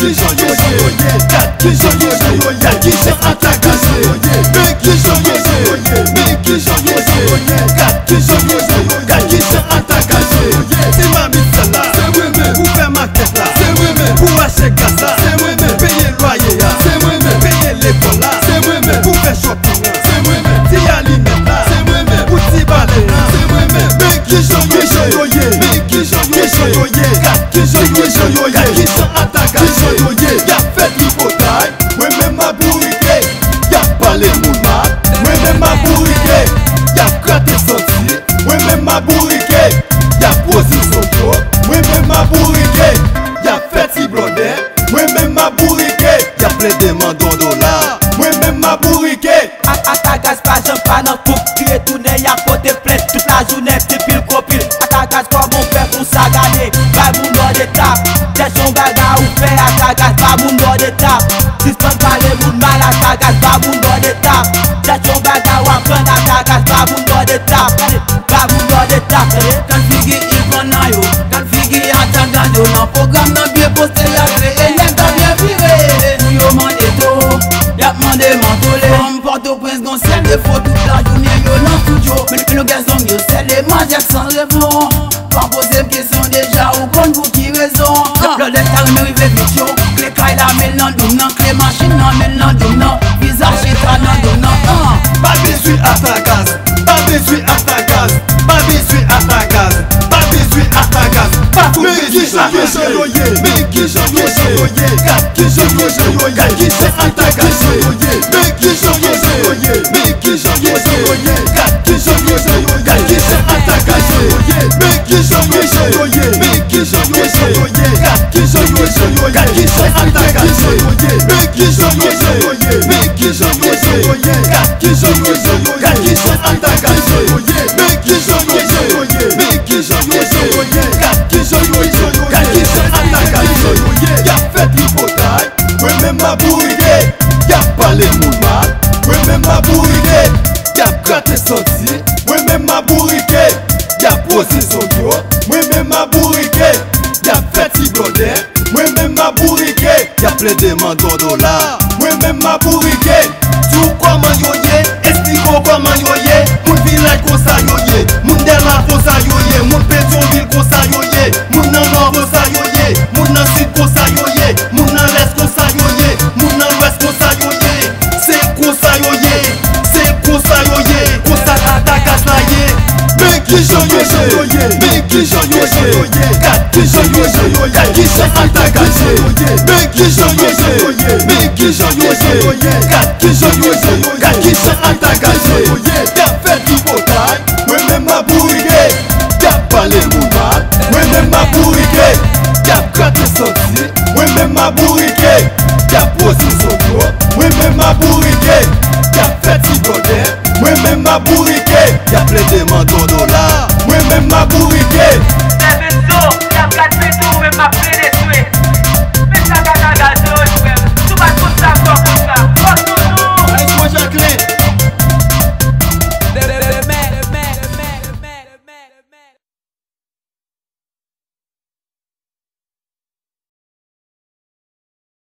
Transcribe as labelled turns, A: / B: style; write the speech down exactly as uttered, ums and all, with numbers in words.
A: qui j'en yoye, quatre qui j'en yoye, quatre qui j'en atagaz, mais qui j'en yoye, mais qui j'en yoye, quatre qui j'en yoye, quatre qui j'en atagaz. C'est ma mise là, c'est moi-même, pour faire ma tête là, c'est moi-même, pour acheter gaz là, c'est moi-même, payer le loyer là, c'est moi-même, payer l'école là, c'est moi-même, pour faire shopping là, c'est moi-même, si aliment là, c'est moi-même, pour t'y baler là, c'est moi-même, mais qui j'en yoye, mais qui j'en yoye, quatre qui j'en yoye, quatre qui j'en atagaz, y'a fait l'hypothèque, moi-même ma bourriquet, y'a pas les mounates, moi-même ma bourriquet, y'a gratté senti, moi-même ma bourriquet, y'a posé son dos, moi-même ma bourriquet, y'a fait si blondet, moi-même ma bourriquet, y'a plein de mandons dollars, moi-même ma bourriquet.
B: Atagaz pas j'en pas dans tout, qui est tourné, y'a côté plein, toute la journée, petit pile copile. Atagaz comme on fait pour ça gagner, pas mon nom d'étape, j'ai son bagarre ou fait atagaz, pas mon nom d'étape. Suspend pas les mouns mal, atagaz, pas mon nom d'étape. J'ai son bagarre ou apprendre atagaz, pas mon nom d'étape, pas mon nom d'étape.
C: Quand figi il prend yo, quand figi atagaz yo, dans programme dans bien posté y'a créé, y'a pas bien viré. Nous yo mandé tout, y'a mandé mentolé. Comme Port-au-Prince gon sel de faux toute la journée yo dans studio. Mais nos garçons yo sel les magiques sans raison. Pas poser question déjà ou qu'on pour qui raison. Le lecteur me rive vite yo, clé caille la mêle dans doum nan, clé machine nan mêle dans doum nan, visage état nan doum nan.
A: Pas besoin atagaz, pas besoin atagaz, pas besoin atagaz, pas besoin atagaz, pas tout qui j'en yoye, mais qui j'en yoye, quatre qui j'en yoye, quatre qui j'en atagaz, mais qui j'en yoye, mais qui j'en yoye, quatre qui j'en yoye, quatre qui j'en atagaz, mais qui j'en yoye, mais qui j'en yoye, quatre qui j'en yoye, quatre qui j'en atagaz, mais qui j'en yoye, mais qui j'en yoye, quatre qui j'en yoye, quatre qui j'en atagaz, mais qui j'en yoye, mais qui j'en yoye, quatre qui j'en yoye, quatre qui j'en atagaz. Y'a fait l'hypothèque, moi-même ma bourriquet, y'a pas les mouns mal, moi-même ma bourriquet, y'a gratté senti, moi-même ma bourriquet, y'a posé son dos, moi-même ma bourriquet, y'a fait si blondet, moi-même ma bourriquet, y'a plein de mandons dollars, moi-même ma bourriquet, tout comment yoye, explique-moi comment yoye, mon village comme ça yoye, mon derla comme ça yoye, mon Pétionville comme ça yoye, mon nan nord comme ça yoye, mon nan sud comme ça yoye, mon nan l'est comme ça yoye, mon nan l'ouest comme ça yoye, c'est comme ça yoye, c'est comme ça yoye, comme ça atagaz la ye. Mais qui j'en yoye, mais qui j'en yoye, quatre qui j'en yoye, quatre qui j'en atagaz, mais qui j'en yoye, mais qui j'en yoye, quatre qui j'en yoye, quatre qui j'en atagaz. Y'a fait l'hypothèque, moi-même ma bourriquet, y'a pas les mouns mal, moi-même ma bourriquet, y'a gratté senti, moi-même ma bourriquet, y'a posé son dos, moi-même ma bourriquet, y'a fait si blondet, moi-même ma bourriquet, y'a plein de mandons dollars, moi-même ma bourriquet.